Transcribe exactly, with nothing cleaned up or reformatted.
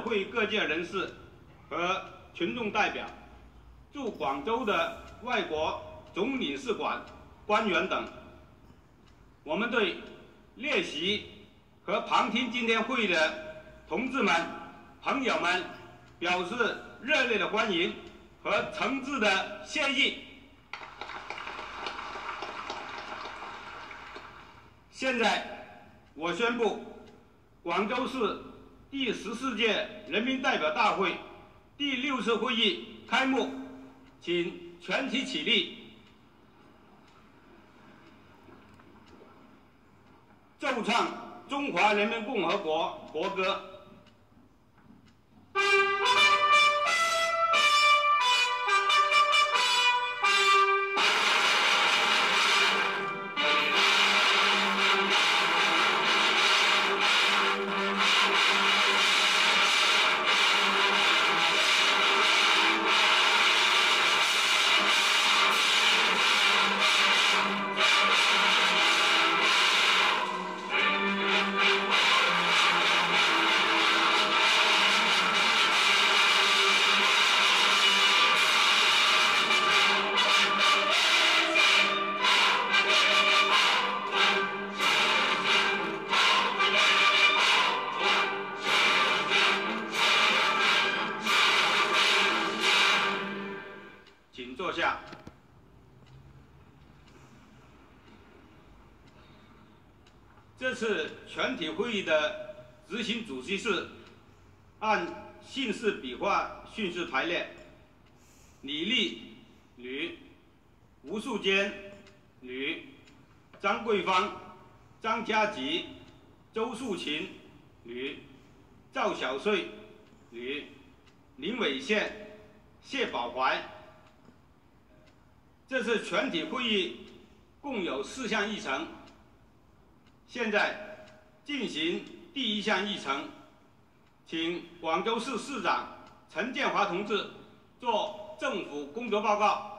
会各界人士和群众代表，驻广州的外国总领事馆官员等，我们对列席和旁听今天会议的同志们、朋友们表示热烈的欢迎和诚挚的谢意。现在，我宣布，广州市第十四届人民代表大会第六次会议开幕，请全体起立，奏唱中华人民共和国国歌。请坐下。这次全体会议的执行主席是按姓氏笔画顺序排列：李丽女，吴树坚女，张桂芳、张家吉、周树琴女，赵小穗女，林伟宪、谢宝怀。这次全体会议共有四项议程，现在进行第一项议程，请广州市市长陈建华同志作政府工作报告。